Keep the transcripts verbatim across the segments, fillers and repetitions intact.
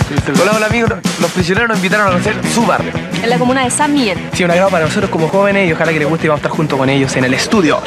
Hola, hola amigos, los prisioneros nos invitaron a conocer su barrio. En la comuna de San Miguel. Sí, un agrado para nosotros como jóvenes y ojalá que les guste y vamos a estar junto con ellos en el estudio.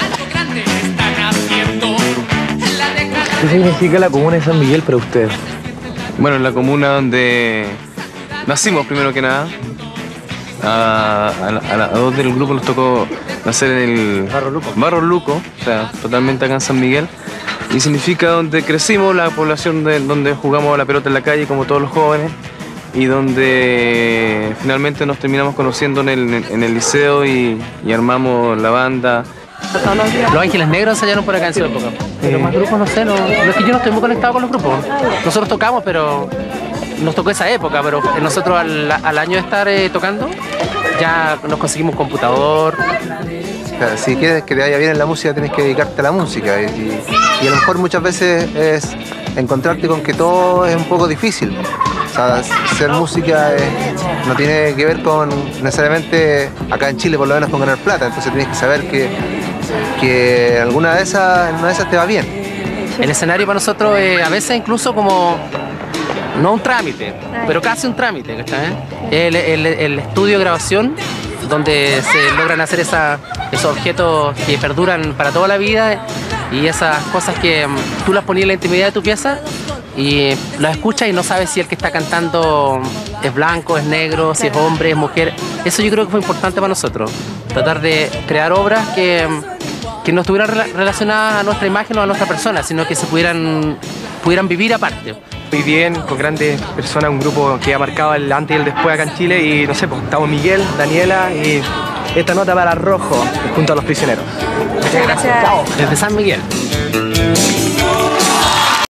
¿Qué significa la comuna de San Miguel para ustedes? Bueno, en la comuna donde nacimos primero que nada. A, a, a, a dos del grupo nos tocó nacer en el Barro Luco. Barro Luco, o sea, totalmente acá en San Miguel. Y significa donde crecimos, la población de, donde jugamos a la pelota en la calle como todos los jóvenes y donde finalmente nos terminamos conociendo en el, en el liceo y, y armamos la banda. Los Ángeles Negros ensayaron por acá en Ciudad Poca. Pero más grupos no sé, no, no es que yo no estoy muy conectado con los grupos. Nosotros tocamos, pero nos tocó esa época, pero nosotros al, al año de estar eh, tocando ya nos conseguimos computador. Claro, si quieres que te vaya bien en la música tienes que dedicarte a la música y, y a lo mejor muchas veces es encontrarte con que todo es un poco difícil. O sea, ser música es, no tiene que ver con necesariamente, acá en Chile por lo menos, con ganar plata, entonces tienes que saber que, que alguna de esas, en una de esas te va bien. El escenario para nosotros es a veces incluso como, no un trámite, pero casi un trámite, ¿cachai? El, el, el estudio de grabación donde se logran hacer esa, esos objetos que perduran para toda la vida y esas cosas que um, tú las ponías en la intimidad de tu pieza y las escuchas y no sabes si el que está cantando es blanco, es negro, si es hombre, es mujer. Eso yo creo que fue importante para nosotros, tratar de crear obras que, que no estuvieran relacionadas a nuestra imagen o a nuestra persona, sino que se pudieran, pudieran vivir aparte. Muy bien, con grandes personas, un grupo que ha marcado el antes y el después acá en Chile y no sé, pues estamos Miguel, Daniela y esta nota para Rojo junto a los prisioneros. Muchas gracias. Chao. Desde San Miguel.